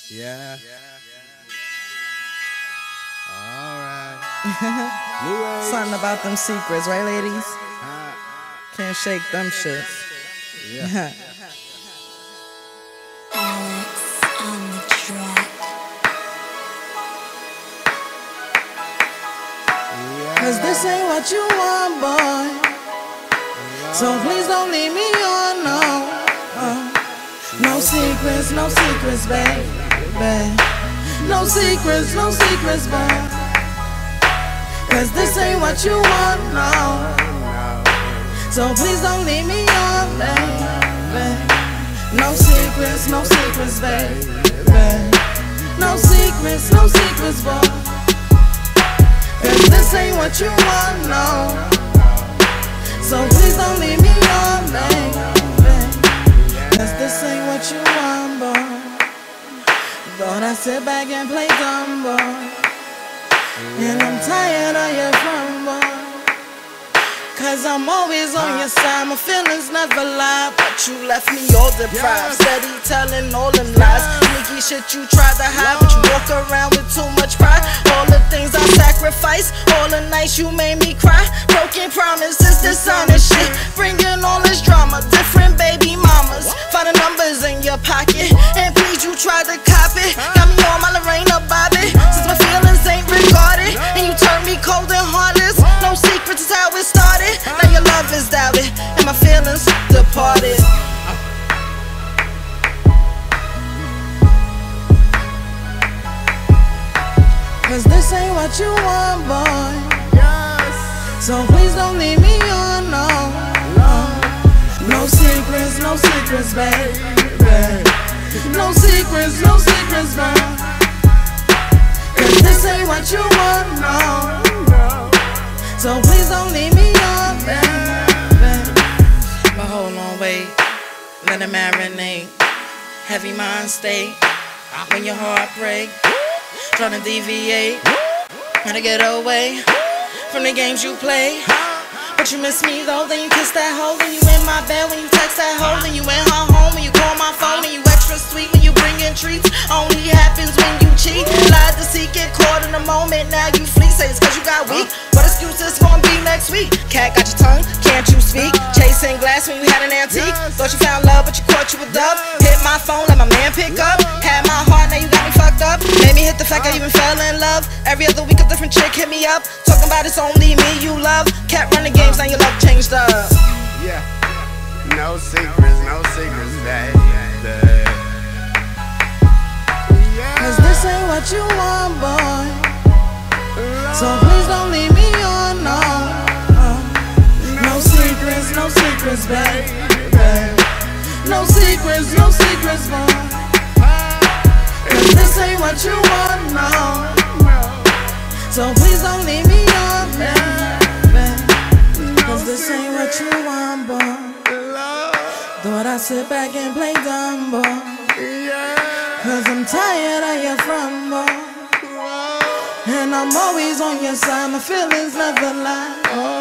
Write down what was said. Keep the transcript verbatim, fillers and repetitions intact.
Yeah. Alright. Something about them secrets, right, ladies? Uh, Can't shake them shits. yeah. Alex on the track. Cause this ain't what you want, boy. So please don't leave me on, no. Uh, no secrets, no secrets, baby. No secrets, no secrets, boy. Cause this ain't what you want, no. So please don't leave me on, baby. No secrets, no secrets, baby. No secrets, no secrets, boy. Cause this ain't what you want, no. So please don't leave me on, baby. Cause this ain't what you want, boy. Thought I sit back and play dumb, boy. And I'm tired of your front, boy. Cause I'm always on your side, my feelings never lie. But you left me all deprived, steady telling all them lies. Sneaky shit you tried to hide, but you walk around with too much pride. All the things I sacrificed, all the nights you made me cry. Broken promises, dishonest shit, bringing all this drama. Different baby mamas, finding numbers in your pocket. And please, you tried to cop it, got me on my Lorena Bobbitt. Since my feelings ain't regarded, and you turned me cold and heartless. No secrets is how it started. Now your love is doubted, and my feelings departed. Cause this ain't what you want, boy. So please don't leave me on, no. No secrets, no secrets, baby. No secrets, no secrets, baby. Cause this ain't what you want, no. So please don't leave me on, baby. But hold on, wait, let it marinate. Heavy mind state, when your heart break. Tryna deviate, tryna get away from the games you play. But you miss me though, then you kiss that hoe. Then you in my bed when you text that hoe. Then you in her home when you call my phone. And you extra sweet when you bring in treats. Only happens when you cheat. Lied to seek, get caught in the moment. Now you flee, say it's cause you got weak. What excuse is gonna be next week? Cat got your tongue, can't you speak? Chasing glass when you had an antique. Thought you found love, but you caught you a dub. Hit my phone, let my man pick up. Had my heart, now you got me fucked up. Made me hit the fact I even fell in love. Every other week a different chick hit me up, talking about it's only me you love. Kept running games, now your love changed up. Yeah. No secrets, no secrets, baby. Cause this ain't what you want, boy. So please don't leave me on, no. No secrets, no secrets, baby. No secrets, no secrets, boy. Cause this ain't what you want, no. So please don't leave me on, baby. Cause this ain't what you want, boy. Thought I sit back and play dumb, boy. Cause I'm tired of your front, boy. And I'm always on your side, my feelings never lie.